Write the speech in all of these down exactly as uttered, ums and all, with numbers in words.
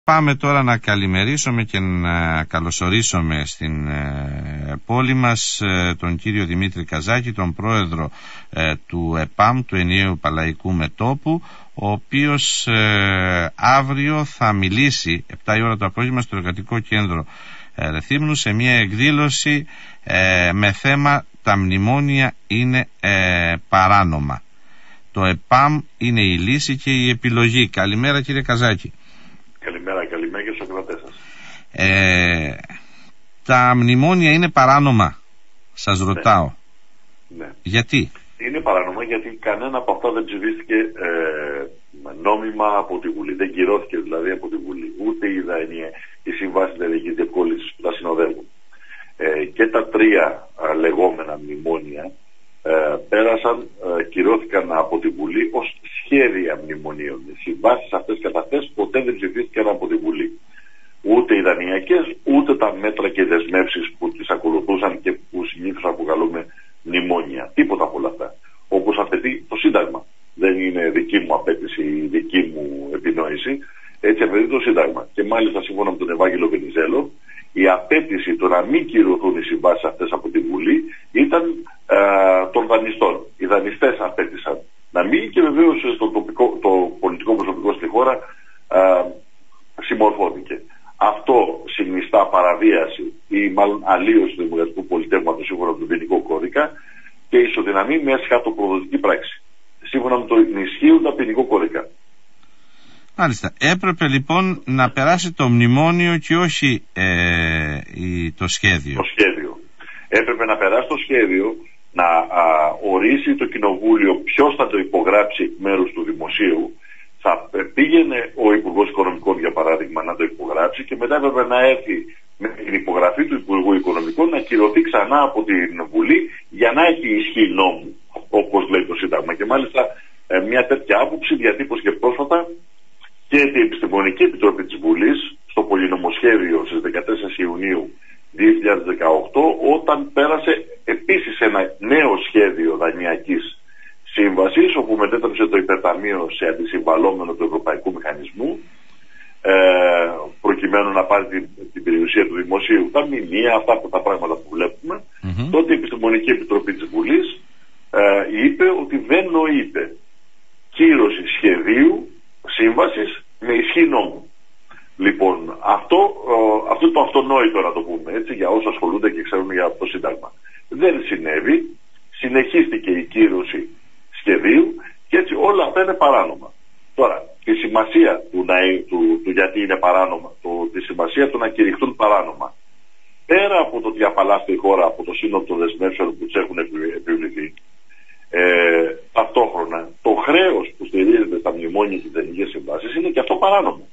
Πάμε τώρα να καλημερίσουμε και να καλωσορίσουμε στην ε, πόλη μας ε, τον κύριο Δημήτρη Καζάκη, τον πρόεδρο ε, του ΕΠΑΜ, του Ενιαίου Παλαϊκού Μετώπου, ο οποίος ε, αύριο θα μιλήσει επτά η ώρα το απόγευμα στο Εργατικό Κέντρο ε, Ρεθύμνου σε μια εκδήλωση ε, με θέμα «Τα μνημόνια είναι ε, παράνομα». Το ΕΠΑΜ είναι η λύση και η επιλογή. Καλημέρα κύριε Καζάκη. Καλημέρα, καλημέρα και στους ακροατές σας. Ε, τα μνημόνια είναι παράνομα, σας ναι. ρωτάω. Ναι. Γιατί? Είναι παράνομα γιατί κανένα από αυτά δεν ψηφίστηκε ε, νόμιμα από τη Βουλή. Δεν κυρώθηκε δηλαδή από τη Βουλή. Ούτε η ΔΑΕΝΙΕ, η Συμβάση Ενεργειακής Διευκόλυνσης που τα συνοδεύουν. Ε, και τα τρία α, λεγόμενα μνημόνια ε, πέρασαν, ε, κυρώθηκαν από τη Βουλή ως σχέδια μνημονίων. Οι συμβάσεις αυτές καθ' αυτές ποτέ δεν ψηφίστηκαν από τη Βουλή. Ούτε οι δανειακές, ούτε τα μέτρα και δεσμεύσεις που τις ακολουθούσαν και που συνήθως αποκαλούμε μνημόνια. Τίποτα από όλα αυτά. Όπως απαιτεί το Σύνταγμα. Δεν είναι δική μου απέτηση ή δική μου επινόηση. Έτσι απαιτεί το Σύνταγμα. Και μάλιστα σύμφωνα με τον Ευάγγελο Βενιζέλο, η απέτηση το να μην κυρωθούν οι συμβάσεις αυτές από τη Βουλή ήταν ε, των δανειστών. Οι δανειστές απέτησαν να μην, και βεβαίως το, τοπικό, το πολιτικό προσωπικό στη χώρα ε, συμμορφώθηκε. Αυτό συνιστά παραβίαση ή μάλλον αλλίωση του δημοκρατικού πολιτεύματος σύμφωνα με τον ποινικό κώδικα και ισοδυναμεί με σχατοπροδοτική πράξη σύμφωνα με τον ισχύοντα ποινικό κώδικα. Μάλιστα. Έπρεπε λοιπόν να περάσει το μνημόνιο και όχι ε, η, το σχέδιο. Το σχέδιο. Έπρεπε να περάσει το σχέδιο, να α, ορίσει το Κοινοβούλιο ποιος θα το υπογράψει μέρους του Δημοσίου. Θα πήγαινε ο Υπουργός Οικονομικών, για παράδειγμα, να το υπογράψει και μετά έπρεπε να έρθει με την υπογραφή του Υπουργού Οικονομικών να κυρωθεί ξανά από την Βουλή για να έχει ισχύ νόμου, όπως λέει το Σύνταγμα. Και μάλιστα ε, μια τέτοια άποψη διατύπωσε πρόσφατα και η Επιστημονική Επιτροπή της Βουλής στο πολυνομοσχέδιο στις δεκατέσσερις Ιουνίου δύο χιλιάδες δεκαοκτώ, όταν πέρασε επίσης ένα νέο σχέδιο δανειακής σύμβασης, όπου μετέτρεψε το υπερταμείο σε αντισυμβαλόμενο του Ευρωπαϊκού Μηχανισμού, ε, προκειμένου να πάρει την, την περιουσία του Δημοσίου, τα μνημεία, αυτά από τα πράγματα που βλέπουμε. Mm-hmm. Τότε η Επιστημονική Επιτροπή της Βουλής ε, είπε ότι δεν νοείται κύρωση σχεδίου σύμβασης με ισχύ νόμου. Λοιπόν, αυτό, ε, αυτό το αυτονόητο, να το πούμε έτσι, για όσους ασχολούνται και ξέρουν για το Σύνταγμα, δεν συνέβη. Συνεχίστηκε η κύρωση σχεδίου και έτσι όλα αυτά είναι παράνομα. Τώρα, η σημασία του, να, του, του γιατί είναι παράνομα, το, τη σημασία του να κηρυχθούν παράνομα, πέρα από το ότι απαλλάσσεται η χώρα από το σύνολο των δεσμεύσεων που τους έχουν επιβληθεί, ε, ταυτόχρονα το χρέος που στηρίζεται στα μνημόνια και τις εθνικές συμβάσεις είναι και αυτό παράνομο.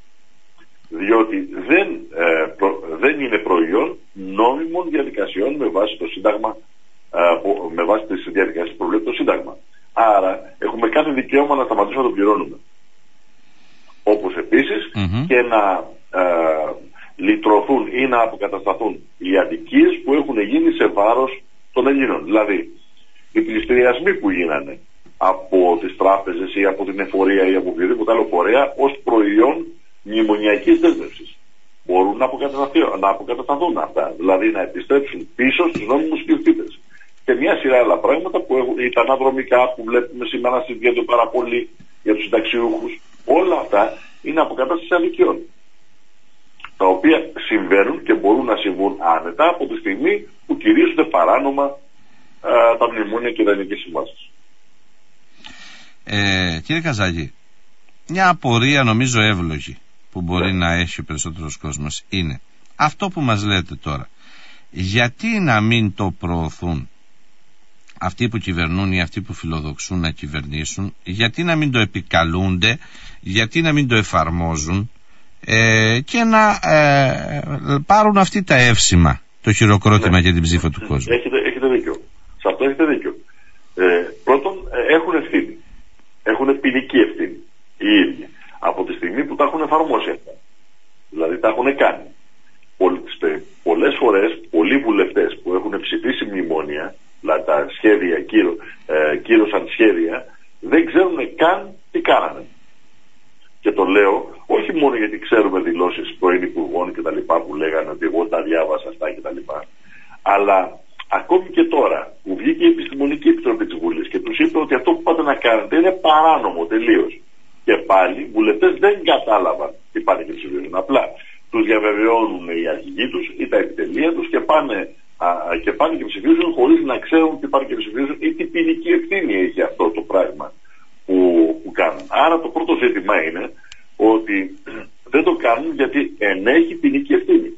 Διότι δεν, ε, προ, δεν είναι προϊόν νόμιμων διαδικασιών με βάση το Σύνταγμα, ε, με βάση τις διαδικασίες που προβλέπει το Σύνταγμα. Άρα έχουμε κάθε δικαίωμα να σταματήσουμε να το πληρώνουμε. Όπως επίσης mm-hmm. και να ε, λυτρωθούν ή να αποκατασταθούν οι αδικίες που έχουν γίνει σε βάρος των Ελλήνων. Δηλαδή, οι πληστηριασμοί που γίνανε από τις τράπεζες ή από την εφορία ή από οποιοδήποτε άλλο φορέα ως προϊόν μνημονιακής δέσμευσης. Μπορούν να αποκατασταθούν, να αποκατασταθούν αυτά, δηλαδή να επιστρέψουν πίσω στους νόμιμους ιδιοκτήτες. Και μια σειρά άλλα πράγματα που έχουν, τα αναδρομικά που βλέπουμε σήμερα να συζητιέται πάρα πολύ για τους συνταξιούχους, όλα αυτά είναι αποκατάσταση αδικιών. Τα οποία συμβαίνουν και μπορούν να συμβούν άνετα από τη στιγμή που κηρύσσονται παράνομα α, τα μνημόνια και τα εθνικές συμβάσεις. Ε, κύριε Καζάκη, μια απορία νομίζω εύλογη που μπορεί yeah. να έχει ο περισσότερος κόσμος είναι αυτό που μας λέτε τώρα. Γιατί να μην το προωθούν αυτοί που κυβερνούν ή αυτοί που φιλοδοξούν να κυβερνήσουν, γιατί να μην το επικαλούνται, γιατί να μην το εφαρμόζουν ε, και να ε, πάρουν αυτή τα εύσημα, το χειροκρότημα yeah. για την ψήφο του κόσμου. Έχετε, έχετε δίκιο. Σε αυτό έχετε δίκιο. Ε, πρώτον, έχουν ευθύνη. Έχουν ποινική ευθύνη οι ίδιοι. Από τη στιγμή που τα έχουν εφαρμόσει αυτά. Δηλαδή τα έχουν κάνει. Πολλές φορές, πολλοί βουλευτές που έχουν ψηφίσει μνημόνια, δηλαδή τα σχέδια κύρω, ε, κύρωσαν σχέδια, δεν ξέρουν καν τι κάνανε. Και το λέω όχι μόνο γιατί ξέρουμε δηλώσεις πρώην υπουργών κτλ. Που λέγανε ότι εγώ τα διάβασα αυτά κτλ. Αλλά ακόμη και τώρα που βγήκε η Επιστημονική Επιτροπή της Βουλής και τους είπε ότι αυτό που πάτε να κάνετε είναι παράνομο τελείως. Και πάλι οι βουλευτές δεν κατάλαβαν τι πάνε και ψηφίζουν. Απλά τους διαβεβαιώνουν οι αρχηγοί τους ή τα επιτελεία τους και πάνε, α, και πάνε και ψηφίζουν χωρίς να ξέρουν τι πάνε και ψηφίζουν ή τι ποινική ευθύνη έχει αυτό το πράγμα που, που κάνουν. Άρα το πρώτο ζήτημα είναι ότι δεν το κάνουν γιατί ενέχει ποινική ευθύνη.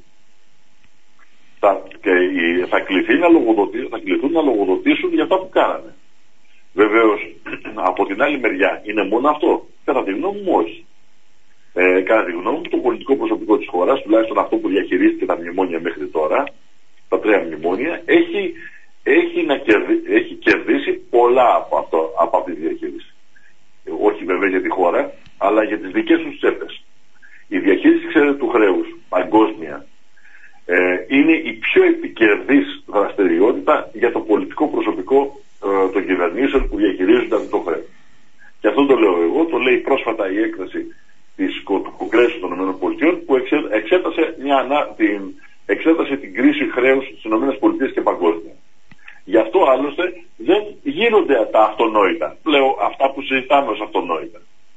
Θα, και θα, κληθεί να θα κληθούν να λογοδοτήσουν για αυτά που κάνανε. Βεβαίως, από την άλλη μεριά, είναι μόνο αυτό. Κατά τη γνώμη μου, όχι. Ε, κατά τη γνώμη μου, το πολιτικό προσωπικό της χώρας, τουλάχιστον αυτό που διαχειρίστηκε τα μνημόνια μέχρι τώρα, τα τρία μνημόνια, έχει, έχει, να κερδί, έχει κερδίσει πολλά από, αυτό, από αυτή τη διαχείριση. Όχι βέβαια για τη χώρα, αλλά για τις δικές τους τσέπες. Η διαχείριση, ξέρετε, του χρέους παγκόσμια ε, είναι η πιο επικερδής δραστηριότητα για το πολιτικό προσωπικό ε, των κυβερνήσεων που διαχειρίζονταν το χρέος. Και αυτό το λέω εγώ, το λέει πρόσφατα η έκθεση της Κογκρέσου των ΗΠΑ που εξέτασε, μια, την, εξέτασε την κρίση χρέους στις ΗΠΑ και παγκόσμια. Γι' αυτό άλλωστε δεν γίνονται τα αυτονόητα. Λέω αυτά που συζητάμε ως αυτονόητα.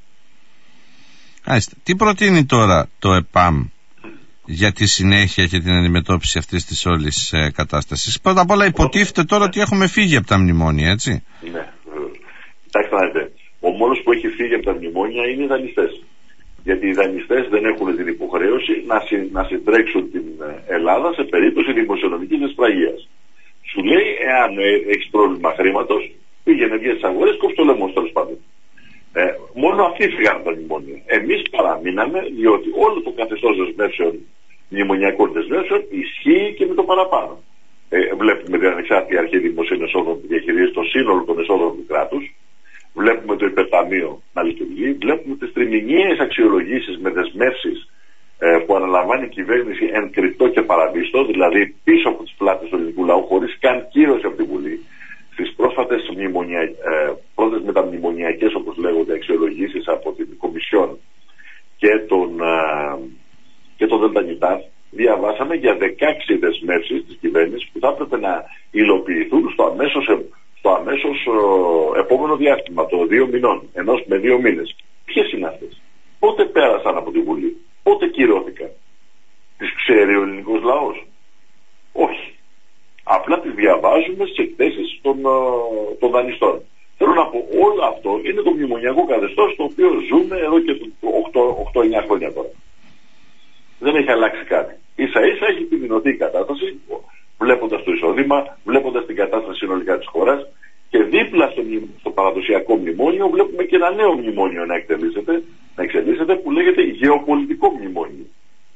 Άστε. Τι προτείνει τώρα το ΕΠΑΜ για τη συνέχεια και την αντιμετώπιση αυτής της όλης ε, κατάστασης? Πρώτα απ' όλα υποτίθεται τώρα ότι έχουμε φύγει από τα μνημόνια, έτσι. Ναι, κοιτάξτε να δείτε. Ο μόνος που έχει φύγει από τα μνημόνια είναι οι δανειστές. Γιατί οι δανειστές δεν έχουν την υποχρέωση να, συ, να συντρέξουν την Ελλάδα σε περίπτωση δημοσιονομικής δυσπραγίας. Σου λέει, εάν έχεις πρόβλημα χρήματος, πήγαινε βγες στις αγορές, κόψε το λαιμό, τέλος πάντων. Ε, μόνο αυτοί φύγαν από τα μνημόνια. Εμείς παραμείναμε, διότι όλο το καθεστώς δεσμεύσεων, μνημονιακών δεσμεύσεων, ισχύει και με το παραπάνω. Ε, βλέπουμε την ανεξάρτητη αρχή δημοσίων εσόδων που διαχειρίζεται το σύνολο των εσόδων του κράτους. Βλέπουμε το υπερταμείο να λειτουργεί. Βλέπουμε τις τριμηνιαίες αξιολογήσεις με δεσμεύσεις ε, που αναλαμβάνει η κυβέρνηση εν κρυπτό και παραβίστο, δηλαδή πίσω από τις πλάτες του ελληνικού λαού, χωρίς καν κύρωση από τη Βουλή. Στις πρόσφατες μνημονια... ε, πρώτες μεταμνημονιακές, όπως λέγονται, αξιολογήσεις από την Κομισιόν και τον, ε, και τον ΔΝΤ, διαβάσαμε για δεκαέξι δεσμεύσεις της κυβέρνησης που θα έπρεπε να υλοποιηθούν στο αμέσως, στο αμέσως ε, επόμενο διάστημα, το δύο μηνών, ενός με δύο μήνες. Ποιες είναι αυτές? Πότε πέρασαν από τη Βουλή? Πότε κυρώθηκαν? Τις ξέρει ο ελληνικός λαός? Όχι. Απλά τις διαβάζουμε στις εκθέσεις των, των δανειστών. Θέλω να πω, όλο αυτό είναι το μνημονιακό καθεστώς το οποίο ζούμε εδώ και οκτώ εννιά χρόνια τώρα. Δεν έχει αλλάξει κάτι. Ίσα ίσα έχει επιδεινωθεί η κατάσταση, βλέποντας το εισόδημα, βλέποντας την κατάσταση συνολικά της χώρας, και δίπλα στο, στο παραδοσιακό μνημόνιο βλέπουμε και ένα νέο μνημόνιο να εξελίσσεται, να εξελίσσεται που λέγεται γεωπολιτικό μνημόνιο.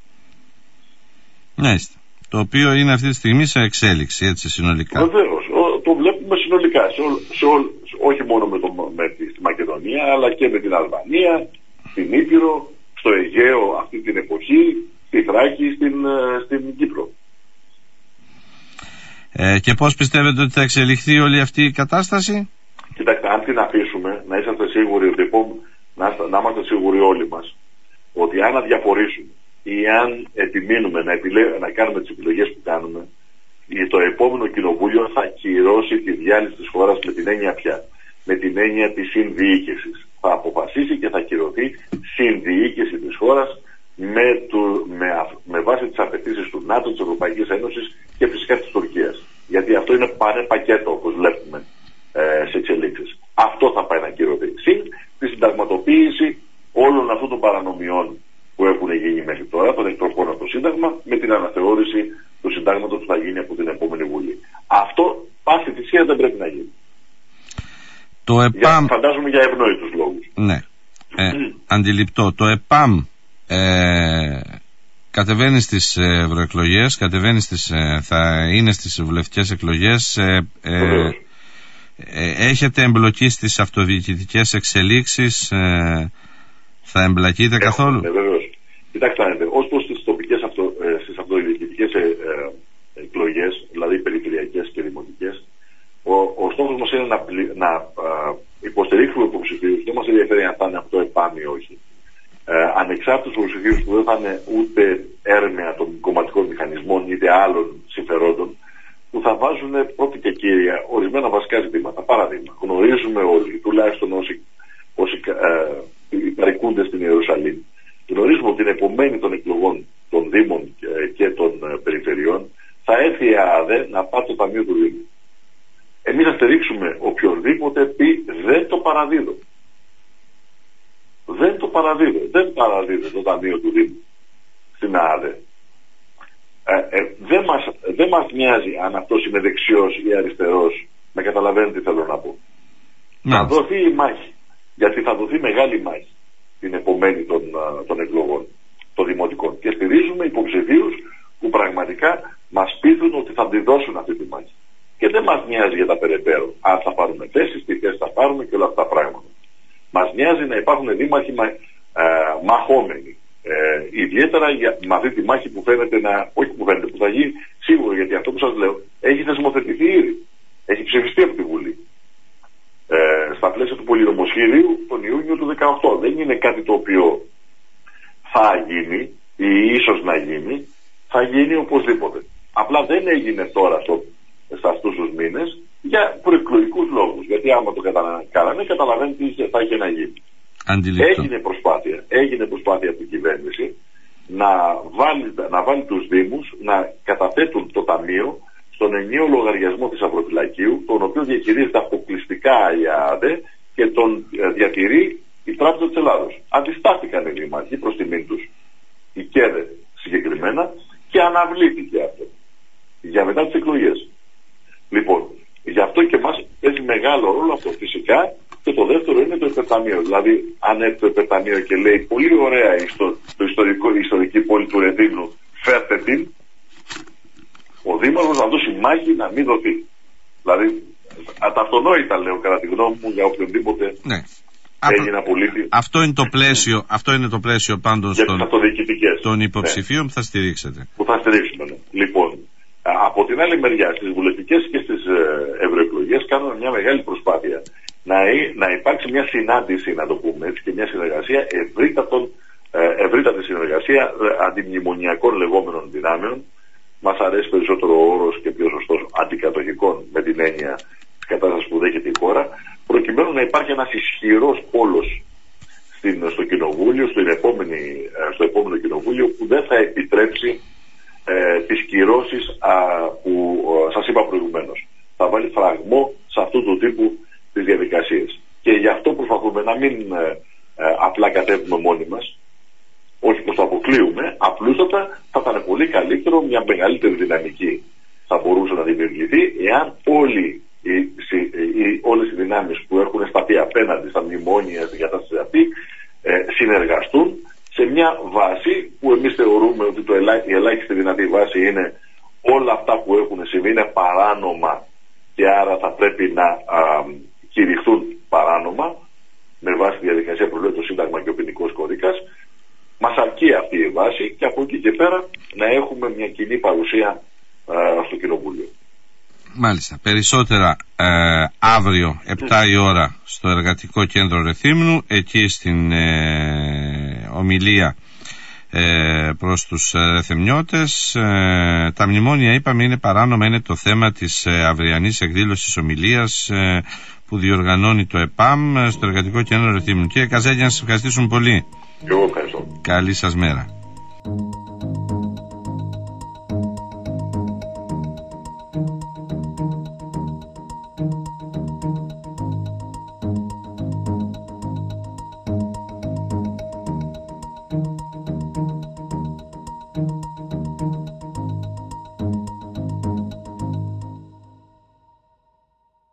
Μάλιστα. Το οποίο είναι αυτή τη στιγμή σε εξέλιξη, έτσι, συνολικά. Βεβαίως, το βλέπουμε συνολικά, σε όλ, σε όλ, όχι μόνο με, το, με τη στη Μακεδονία, αλλά και με την Αλβανία, στην Ήπειρο, στο Αιγαίο αυτή την εποχή, στη Θράκη, στην, στην Κύπρο. Ε, και πώς πιστεύετε ότι θα εξελιχθεί όλη αυτή η κατάσταση? Κοιτάξτε, αν την αφήσουμε, να είσαστε σίγουροι ότι να, να είμαστε σίγουροι όλοι μας ότι αν αδιαφορήσουμε ή αν επιμείνουμε να, επιλέ... να κάνουμε τις επιλογές που κάνουμε, το επόμενο κοινοβούλιο θα κυρώσει τη διάλυση της χώρας με την έννοια πια. Με την έννοια της συνδιοίκησης. Θα αποφασίσει και θα κυρωθεί συνδιοίκηση της χώρας με, του... με... με βάση τις απαιτήσεις του ΝΑΤΟ, της Ευρωπαϊκής Ένωσης και φυσικά της Τουρκίας. Γιατί αυτό είναι πάνε πακέτο, όπως βλέπουμε ε, σε εξελίξεις. Αυτό θα πάει να κυρωθεί. Συν τη συνταγματοποίηση όλων αυτών των παρανομιών που έχουν γίνει μέχρι τώρα, των εκτροπών από το Σύνταγμα, με την αναθεώρηση του Συντάγματος που θα γίνει από την επόμενη Βουλή. Αυτό πάση θυσία δεν πρέπει να γίνει. Το ΕΠΑΜ... Για, φαντάζομαι για ευνόητους λόγους. Ναι. Ε, αντιληπτό. Το ΕΠΑΜ ε, κατεβαίνει στις ευρωεκλογές, κατεβαίνει στις, ε, θα είναι στις βουλευτικές εκλογές. Ε, ε, ε, έχετε εμπλοκή στις αυτοδιοικητικές εξελίξεις? Ε, θα εμπλακείτε Έχουμε, καθόλου? Ναι, βεβαίως. Κοιτάξτε, ως προς τις τοπικές αυτο, ε, στις αυτοδιοικητικές ε, ε, εκλογές, δηλαδή περιφερειακές και δημοτικές, ο, ο στόχος μας είναι να, πλη, να ε, υποστηρίξουμε υποψηφίους. Δεν μας ενδιαφέρει αν θα είναι αυτό ΕΠΑΜ ή όχι. Ε, ανεξάρτητους υποψηφίους που δεν θα είναι ούτε έρμεα των κομματικών μηχανισμών είτε άλλων συμφερόντων, που θα βάζουν πρώτη και κύρια ορισμένα βασικά ζητήματα. Παράδειγμα, γνωρίζουμε όλοι, τουλάχιστον όσοι, όσοι ε, υπαρικούνται στην Ιερουσαλήμ, γνωρίζουμε ότι την επομένη των εκλογών των Δήμων και, και των ε, περιφερειών θα έρθει η ΑΑΔΕ να πάρει το Ταμείο του Δήμου. Εμείς θα στηρίξουμε οποιονδήποτε πει δεν το παραδίδω. Δεν το παραδίδω. Δεν παραδίδω το Ταμείο του Δήμου στην ΑΑΔΕ. Ε, ε, δεν, μας, δεν μας νοιάζει αν αυτός είναι δεξιός ή αριστερός. Με καταλαβαίνετε τι θέλω να πω. Ναι. Θα δοθεί η μάχη. Γιατί θα δοθεί μεγάλη μάχη την επομένη των, των εκλογών των δημοτικών. Και στηρίζουμε υποψηφίους που πραγματικά μας πείθουν ότι θα τη δώσουν αυτή τη μάχη. Και δεν μας νοιάζει για τα περαιτέρω. Αν θα πάρουμε θέσεις, τι θέσεις θα πάρουμε και όλα αυτά τα πράγματα. Μας νοιάζει να υπάρχουν δήμαρχοι μα, ε, μαχόμενοι. Ε, ιδιαίτερα για, με αυτή τη μάχη που φαίνεται να, όχι που φαίνεται, που θα γίνει σίγουρα, γιατί αυτό που σας λέω έχει θεσμοθετηθεί ήδη. Έχει ψηφιστεί από τη Βουλή. Ε, στα πλαίσια του πολυνομοσχεδίου τον Ιούνιο του δεκαοκτώ. Δεν είναι κάτι το οποίο θα γίνει ή ίσως να γίνει. Θα γίνει οπωσδήποτε. Απλά δεν έγινε τώρα στο, σε αυτούς τους μήνες για προεκλογικούς λόγους. Γιατί άμα το κάνανε, καταλαβαίνετε τι θα είχε να γίνει. Αντιλήπτω. Έγινε προσπάθεια, έγινε προσπάθεια από την κυβέρνηση να βάλει, να βάλει τους Δήμους να καταθέτουν το Ταμείο στον ενιαίο λογαριασμό της Αγροφυλακίου, τον οποίο διαχειρίζεται αποκλειστικά η ΑΑΔΕ και τον διατηρεί η Τράπεζα της Ελλάδος. Αντιστάθηκαν οι δήμαρχοι προς τιμήν τους, η ΚΕΔΕ συγκεκριμένα, και αναβλήθηκε αυτό για μετά τις εκλογές. Λοιπόν, γι' αυτό και μας παίζει μεγάλο ρόλο αυτό φυσικά. Και το δεύτερο είναι το υπερταμείο. Δηλαδή, αν έρθει το υπερταμείο και λέει πολύ ωραία ιστο, το ιστορικό, η ιστορική πόλη του Ρεδίνου, φέρτε την, ο Δήμαρχος να δώσει μάχη να μην δοθεί. Δηλαδή, αταυτονόητα λέω κατά τη γνώμη μου για οποιονδήποτε ναι. Έλληνα πολίτη. Αυτό είναι το πλαίσιο, αυτό είναι το πλαίσιο πάντως των, των υποψηφίων ναι. που θα στηρίξετε. Που θα στηρίξουμε. Ναι. Λοιπόν, από την άλλη μεριά, στις βουλευτικές και στις ευρωεκλογές κάνουμε μια μεγάλη προσπάθεια να, να υπάρξει μια συνάντηση, να το πούμε έτσι, και μια συνεργασία ευρύτατων, ευρύτατη συνεργασία αντιμνημονιακών λεγόμενων δυνάμεων. Μας αρέσει περισσότερο ο όρος και πιο σωστός αντικατοχικών, με την έννοια της κατάστασης που δέχεται η χώρα, προκειμένου να υπάρχει ένας ισχυρός πόλος στην, στο κοινοβούλιο, στο, επόμενη, στο επόμενο κοινοβούλιο, που δεν θα επιτρέψει ε, τις κυρώσεις α, που α, σας είπα προηγουμένως. Θα βάλει φραγμό σε αυτού του τύπου τις διαδικασίες. Και γι' αυτό προσπαθούμε να μην ε, ε, απλά κατέβουμε μόνοι μας, όχι πως το αποκλείουμε, απλούστατα θα ήταν πολύ καλύτερο, μια μεγαλύτερη δυναμική θα μπορούσε να δημιουργηθεί εάν όλοι οι, οι, όλες οι δυνάμεις που έχουν σταθεί απέναντι στα μνημόνια, στην κατάσταση αυτή, ε, συνεργαστούν σε μια βάση που εμείς θεωρούμε ότι το ελάχι, η ελάχιστη δυνατή βάση είναι όλα αυτά που έχουν συμβεί είναι παράνομα και άρα θα πρέπει να α, κηρυχθούν παράνομα με βάση τη διαδικασία που λέει το Σύνταγμα και ο Ποινικός Κώδικας. Μας αρκεί αυτή η βάση και από εκεί και πέρα να έχουμε μια κοινή παρουσία α, στο Κοινοβούλιο. Μάλιστα. Περισσότερα ε, αύριο επτά η ώρα στο Εργατικό Κέντρο Ρεθύμνου, εκεί στην ε, ομιλία ε, προς τους Ρεθεμνιώτες. Ε, τα μνημόνια, είπαμε, είναι παράνομα, είναι το θέμα της ε, αυριανής εκδήλωσης ομιλίας ε, που διοργανώνει το ΕΠΑΜ στο Εργατικό Κέντρο Ρεθύμνου. Κύριε Καζέλια, να σας ευχαριστήσουμε πολύ. Εγώ ευχαριστώ. Καλή σας μέρα.